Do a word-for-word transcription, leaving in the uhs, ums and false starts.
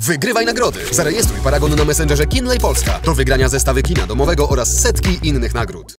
Wygrywaj nagrody! Zarejestruj paragon na Messengerze Kinley Polska. Do wygrania zestawy kina domowego oraz setki innych nagród.